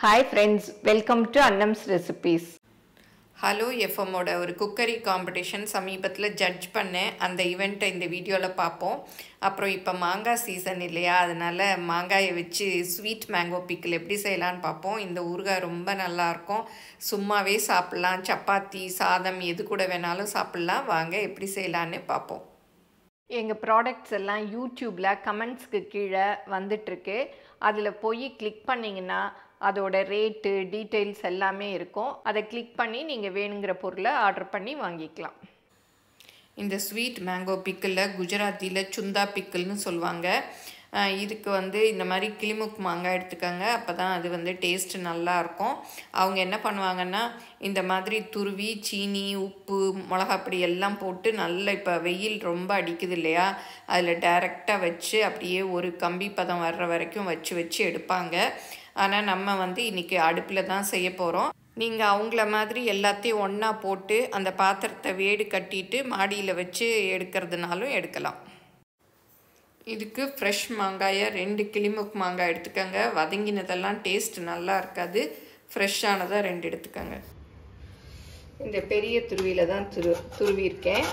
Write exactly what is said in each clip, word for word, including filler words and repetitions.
Hi friends, welcome to Annam's Recipes. Hello எஃப்எம்மோட ஒரு cookery competition சமீபத்தில் ஜட்ஜ் பண்ணேன். அந்த ஈவெண்ட்டை இந்த வீடியோவில் பார்ப்போம். அப்புறம் இப்போ மாங்காய் சீசன் இல்லையா, அதனால் மாங்காயை வச்சு ஸ்வீட் மேங்கோ பிக்கிள் எப்படி செய்யலான்னு பார்ப்போம். இந்த ஊறுகாய் ரொம்ப நல்லாயிருக்கும். சும்மாவே சாப்பிட்லாம், சப்பாத்தி சாதம் எது கூட வேணாலும் சாப்பிட்லாம். வாங்க எப்படி செய்யலான்னு பார்ப்போம். எங்கள் ப்ராடக்ட்ஸ் எல்லாம் யூடியூப்பில் கமெண்ட்ஸ்க்கு கீழே வந்துட்டுருக்கு. அதில் போய் கிளிக் பண்ணிங்கன்னா அதோட ரேட்டு டீட்டெயில்ஸ் எல்லாமே இருக்கும். அதை கிளிக் பண்ணி நீங்கள் வேணுங்கிற பொருளை ஆர்டர் பண்ணி வாங்கிக்கலாம். இந்த ஸ்வீட் மேங்கோ பிக்கிளில் குஜராத்தியில் சுந்தா பிக்கிள்னு சொல்லுவாங்க. இதுக்கு வந்து இந்த மாதிரி கிளிமுக் மாங்காய் எடுத்துக்கோங்க, அப்போ தான் அது வந்து டேஸ்ட்டு நல்லாயிருக்கும். அவங்க என்ன பண்ணுவாங்கன்னா இந்த மாதிரி துருவி சீனி உப்பு மிளகாப்பொடி எல்லாம் போட்டு நல்லா, இப்போ வெயில் ரொம்ப அடிக்குது இல்லையா, அதில் டைரெக்டாக வச்சு அப்படியே ஒரு கம்பி பதம் வர்ற வரைக்கும் வச்சு வச்சு எடுப்பாங்க. ஆனால் நம்ம வந்து இன்றைக்கி அடுப்பில் தான் செய்ய போகிறோம். நீங்கள் அவங்கள மாதிரி எல்லாத்தையும் ஒன்றா போட்டு அந்த பாத்திரத்தை வேடு கட்டிட்டு மாடியில் வச்சு எடுக்கிறதுனாலும் எடுக்கலாம். இதுக்கு ஃப்ரெஷ் மாங்காயை ரெண்டு கிளிமுக் மாங்காய் எடுத்துக்கோங்க. வதங்கினதெல்லாம் டேஸ்ட் நல்லா இருக்காது. ஃப்ரெஷ்ஷானதாக ரெண்டு எடுத்துக்கோங்க. இந்த பெரிய துருவியில் தான் துரு துருவிருக்கேன்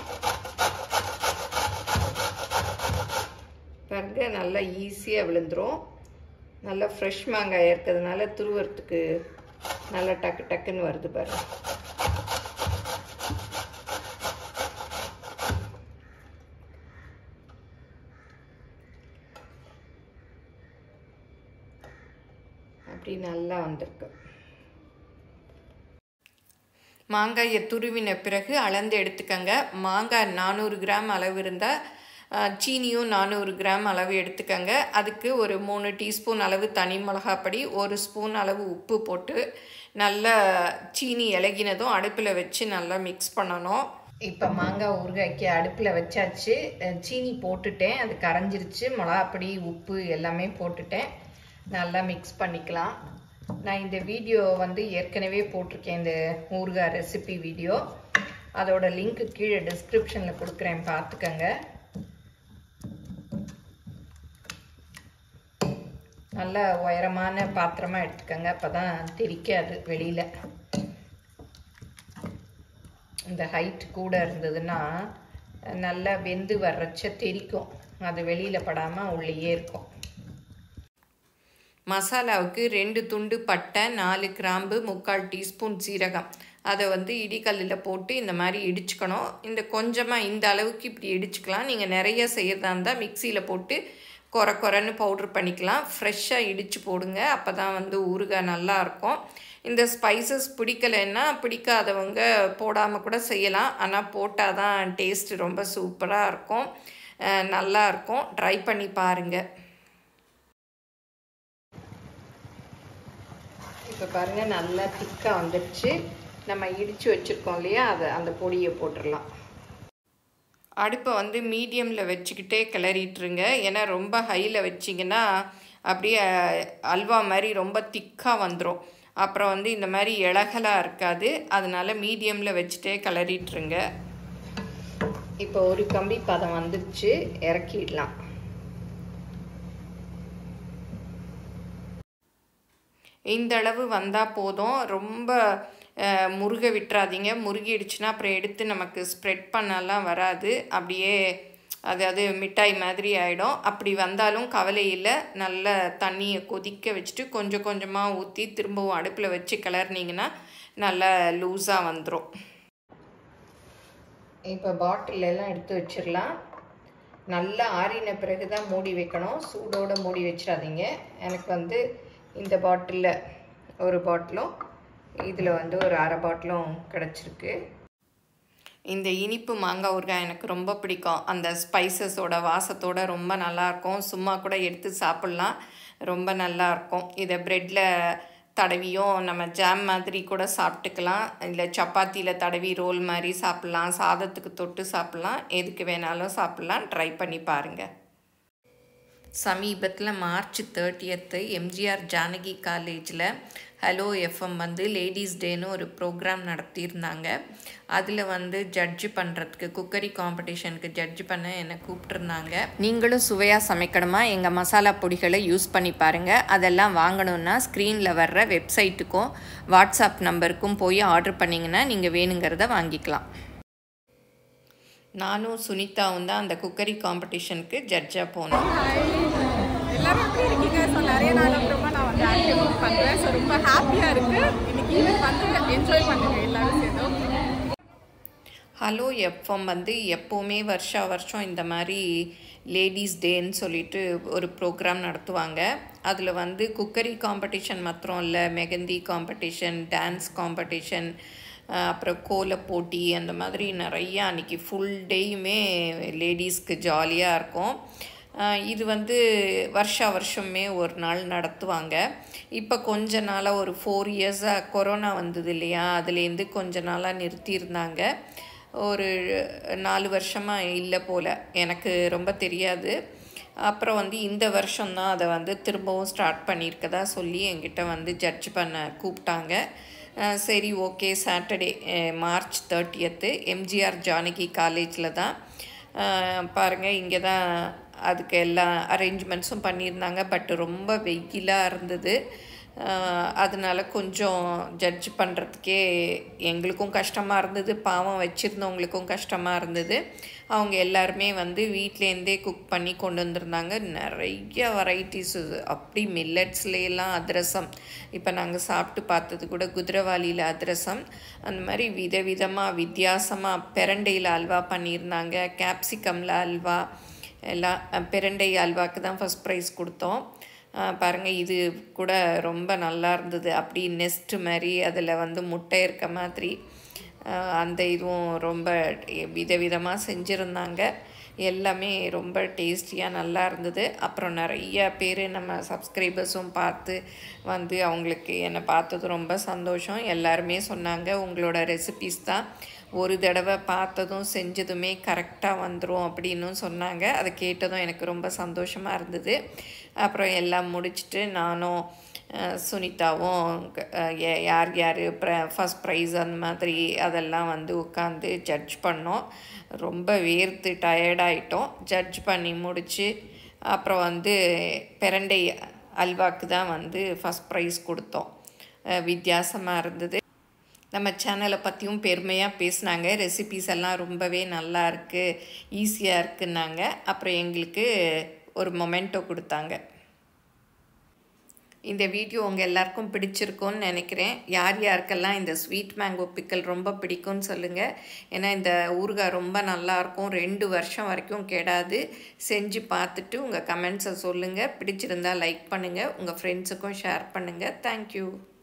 பாருங்க, நல்லா ஈஸியாக விழுந்துடும். நல்லா ஃப்ரெஷ் மாங்காய் இருக்கிறதுனால துருவறதுக்கு நல்லா டக்கு டக்குன்னு வருது பாருங்க. அப்படி நல்லா வந்திருக்கு. மாங்காயை துருவின பிறகு அளந்து எடுத்துக்கங்க. மாங்காய் நானூறு கிராம் அளவு இருந்தால் சீனியும் நானூறு கிராம் அளவு எடுத்துக்கங்க. அதுக்கு ஒரு மூணு டீஸ்பூன் அளவு தனி மிளகாப்பொடி, ஒரு ஸ்பூன் அளவு உப்பு போட்டு நல்லா சீனி இலகினதும் அடுப்பில் வச்சு நல்லா மிக்ஸ் பண்ணணும். இப்போ மாங்காய் ஊறுகாய்க்கு அடுப்பில் வச்சாச்சு. சீனி போட்டுட்டேன், அது கரைஞ்சிருச்சு. மிளகாப்பொடி உப்பு எல்லாமே போட்டுட்டேன். நல்லா மிக்ஸ் பண்ணிக்கலாம். நான் இந்த வீடியோ வந்து ஏற்கனவே போட்டிருக்கேன், இந்த ஊறுகாய் ரெசிபி வீடியோ. அதோட லிங்க்கு கீழே டிஸ்கிரிப்ஷனில் கொடுக்குறேன், பார்த்துக்கங்க. நல்ல உயரமான பாத்திரமாக எடுத்துக்கோங்க, அப்போ தான் தெரிக்காது வெளியில். இந்த ஹைட் கூட இருந்ததுன்னா நல்லா வெந்து வர்றச்ச தெரிக்கும், அது வெளியில் படாமல் உள்ளேயே இருக்கும். மசாலாவுக்கு ரெண்டு துண்டு பட்டை, நாலு கிராம்பு, முக்கால் டீஸ்பூன் சீரகம், அதை வந்து இடிக்கல்லில் போட்டு இந்த மாதிரி இடிச்சுக்கணும். இந்த கொஞ்சமாக இந்த அளவுக்கு இப்படி இடிச்சுக்கலாம். நீங்கள் நிறைய செய்கிறதா இருந்தால் மிக்சியில் போட்டு குறை குறைன்னு பவுட்ரு பண்ணிக்கலாம். ஃப்ரெஷ்ஷாக இடித்து போடுங்க, அப்போ தான் வந்து ஊறுகாய் நல்லாயிருக்கும். இந்த ஸ்பைசஸ் பிடிக்கலைன்னா பிடிக்காதவங்க போடாமல் கூட செய்யலாம். ஆனால் போட்டால் தான் டேஸ்ட்டு ரொம்ப சூப்பராக இருக்கும், நல்லாயிருக்கும். ட்ரை பண்ணி பாருங்கள். இப்போ பாருங்கள், நல்லா திக்காக வந்துடுச்சு. நம்ம இடித்து வச்சுருக்கோம் இல்லையா, அதை அந்த பொடியை போட்டுடலாம். அடுப்பை வந்து மீடியமில் வச்சுக்கிட்டே கிளறிட்டுருங்க. ஏன்னா ரொம்ப ஹையில் வச்சிங்கன்னா அப்படியே அல்வா மாதிரி ரொம்ப திக்காக வந்துடும். அப்புறம் வந்து இந்த மாதிரி இலகலாக இருக்காது. அதனால் மீடியமில் வச்சுட்டே கிளறிட்டுருங்க. இப்போ ஒரு கம்பி பதம் வந்துடுச்சு, இறக்கிடலாம். இந்த அளவு வந்தால் போதும். ரொம்ப முருக விட்டுறாதீங்க. முருகிடுச்சுன்னா அப்புறம் எடுத்து நமக்கு ஸ்ப்ரெட் பண்ணலாம் வராது, அப்படியே அதாவது மிட்டாய் மாதிரி ஆகிடும். அப்படி வந்தாலும் கவலை இல்லை. நல்ல தண்ணியை கொதிக்க வச்சுட்டு கொஞ்சம் கொஞ்சமாக ஊற்றி திரும்பவும் அடுப்பில் வச்சு கிளறினீங்கன்னா நல்லா லூஸாக வந்துடும். இப்போ பாட்டிலெல்லாம் எடுத்து வச்சிடலாம். நல்லா ஆறின பிறகு தான் மூடி வைக்கணும், சூடோடு மூடி வச்சிடாதீங்க. எனக்கு வந்து இந்த பாட்டிலில் ஒரு பாட்டிலும் இதில் வந்து ஒரு அரை பாட்டிலும் கிடச்சிருக்கு. இந்த இனிப்பு மாங்காய் ஊறுகாய் எனக்கு ரொம்ப பிடிக்கும். அந்த ஸ்பைசஸோட வாசத்தோடு ரொம்ப நல்லாயிருக்கும். சும்மா கூட எடுத்து சாப்பிட்லாம், ரொம்ப நல்லாயிருக்கும். இதை ப்ரெட்டில் தடவியும் நம்ம ஜாம் மாதிரி கூட சாப்பிட்டுக்கலாம். இல்லை சப்பாத்தியில் தடவி ரோல் மாதிரி சாப்பிட்லாம், சாதத்துக்கு தொட்டு சாப்பிட்லாம், எதுக்கு வேணாலும் சாப்பிட்லாம். ட்ரை பண்ணி பாருங்கள். சமீபத்தில் மார்ச் தேர்ட்டியத்து எம்ஜிஆர் ஜானகி காலேஜில் ஹலோ எஃப்எம் வந்து லேடிஸ் டேன்னு ஒரு ப்ரோக்ராம் நடத்தியிருந்தாங்க. அதில் வந்து ஜட்ஜு பண்ணுறதுக்கு குக்கரி காம்படிஷனுக்கு ஜட்ஜு பண்ண என்னை கூப்பிட்ருந்தாங்க. நீங்களும் சுவையாக சமைக்கணுமா? எங்கள் மசாலா பொடிகளை யூஸ் பண்ணி பாருங்கள். அதெல்லாம் வாங்கணுன்னா ஸ்க்ரீனில் வர்ற வெப்சைட்டுக்கும் வாட்ஸ்அப் நம்பருக்கும் போய் ஆர்டர் பண்ணிங்கன்னா நீங்கள் வேணுங்கிறத வாங்கிக்கலாம். நானும் சுனிதாவும் தான் அந்த குக்கரி காம்படிஷனுக்கு ஜட்ஜாக போனோம். எல்லாரும் எப்படி இருக்கீங்க? ஸோ நிறைய நாள் அப்புறமா நான் வந்து ஆக்டிவ் பண்ணுறேன். ஸோ ரொம்ப ஹாப்பியாக இருக்குது. இன்னைக்கு ஈவென்ட் வந்து என்ஜாய் பண்ணுங்கள் எல்லாரும் சேர்ந்தோம். ஹலோ எஃப்எம் வந்து எப்போவுமே வருஷா வருஷம் இந்த மாதிரி லேடிஸ் டேன்னு சொல்லிட்டு ஒரு ப்ரோக்ராம் நடத்துவாங்க. அதில் வந்து குக்கரி காம்படிஷன் மாத்திரம் இல்லை, மெஹந்தி காம்படிஷன், டான்ஸ் காம்படிஷன், அப்புறம் கோல போட்டி, அந்த மாதிரி நிறையா அன்றைக்கி ஃபுல் டேயுமே லேடிஸ்க்கு ஜாலியாக இருக்கும். இது வந்து வருஷா வருஷமே ஒரு நாள் நடத்துவாங்க. இப்போ கொஞ்ச நாளாக ஒரு ஃபோர் இயர்ஸாக கொரோனா வந்தது இல்லையா, அதுலேருந்து கொஞ்ச நாளாக நிறுத்தியிருந்தாங்க. ஒரு நாலு வருஷமாக இல்லை போல், எனக்கு ரொம்ப தெரியாது. அப்புறம் வந்து இந்த வருஷம்தான் அதை வந்து திரும்பவும் ஸ்டார்ட் பண்ணியிருக்கதா சொல்லி என்கிட்ட வந்து ஜட்ஜ் பண்ண கூப்பிட்டாங்க. சரி, ஓகே. சாட்டர்டே மார்ச் தேர்ட்டியத்து எம்ஜிஆர் ஜானகி காலேஜில் தான் பாருங்கள். இங்கே தான் அதுக்கு எல்லா அரேஞ்ச்மெண்ட்ஸும் பண்ணியிருந்தாங்க. பட் ரொம்ப வெயிலாக இருந்தது. அதனால் கொஞ்சம் ஜட்ஜ் பண்ணுறதுக்கே எங்களுக்கும் கஷ்டமாக இருந்தது, பாவம் வச்சுருந்தவங்களுக்கும் கஷ்டமாக இருந்தது. அவங்க எல்லாருமே வந்து வீட்டிலேருந்தே குக் பண்ணி கொண்டு வந்திருந்தாங்க. நிறைய வெரைட்டிஸு, அப்படி மில்லட்ஸ்லாம் அதிரசம், இப்போ நாங்கள் சாப்பிட்டு பார்த்தது கூட குதிரவாளியில் அதிரசம், அந்த மாதிரி விதவிதமாக வித்தியாசமாக பிரண்டையில் அல்வா பண்ணியிருந்தாங்க, கேப்சிகமில் அல்வா எல்லாம். பிரண்டை அல்வாவுக்கு தான் ஃபஸ்ட் ப்ரைஸ் கொடுத்தோம். பாருங்கள், இது கூட ரொம்ப நல்லா இருந்தது. அப்படி நெஸ்ட்டு மாதிரி அதில் வந்து முட்டை இருக்க மாதிரி அந்த இதுவும் ரொம்ப விதவிதமாக செஞ்சுருந்தாங்க. எல்லாமே ரொம்ப டேஸ்டியாக நல்லா இருந்தது. அப்புறம் நிறைய பேர் நம்ம சப்ஸ்கிரைபர்ஸும் பார்த்து வந்து அவங்களுக்கு என்னை பார்த்தது ரொம்ப சந்தோஷம். எல்லாருமே சொன்னாங்க, உங்களோட ரெசிபீஸ் தான் ஒரு தடவை பார்த்ததும் செஞ்சதுமே கரெக்டாக வந்துடும் அப்படின்னு சொன்னாங்க. அதை கேட்டதும் எனக்கு ரொம்ப சந்தோஷமாக இருந்தது. அப்புறம் எல்லாம் முடிச்சுட்டு நானும் சுனிதாவும் யார் யார் ப்ர ஃபஸ்ட் ப்ரைஸ் அந்த மாதிரி அதெல்லாம் வந்து உட்காந்து ஜட்ஜ் பண்ணோம். ரொம்ப வேர்த்து டயர்டாயிட்டோம். ஜட்ஜ் பண்ணி முடித்து அப்புறம் வந்து பிரண்டை அல்வாக்கு தான் வந்து ஃபஸ்ட் ப்ரைஸ் கொடுத்தோம். வித்தியாசமாக இருந்தது. நம்ம சேனலை பற்றியும் பெருமையாக பேசினாங்க. ரெசிபீஸ் எல்லாம் ரொம்பவே நல்லா இருக்குது, ஈஸியாக இருக்குன்னாங்க. அப்புறம் எங்களுக்கு ஒரு மொமெண்டோ கொடுத்தாங்க. இந்த வீடியோ உங்கள் எல்லாருக்கும் பிடிச்சிருக்கும்னு நினைக்கிறேன். யார் யாருக்கெல்லாம் இந்த ஸ்வீட் மேங்கோ பிக்கல் ரொம்ப பிடிக்கும்னு சொல்லுங்கள். ஏன்னா இந்த ஊறுகாய் ரொம்ப நல்லாயிருக்கும், ரெண்டு வருஷம் வரைக்கும் கெடாது. செஞ்சு பார்த்துட்டு உங்கள் கமெண்ட்ஸை சொல்லுங்கள். பிடிச்சிருந்தால் லைக் பண்ணுங்கள், உங்கள் ஃப்ரெண்ட்ஸுக்கும் ஷேர் பண்ணுங்கள். தேங்க்யூ.